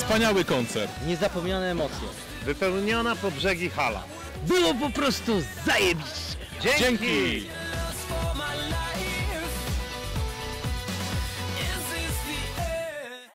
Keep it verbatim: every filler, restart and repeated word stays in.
Wspaniały koncert. Niezapomniane emocje. Wypełniona po brzegi hala. Było po prostu zajebiście. Dzięki! Dzięki!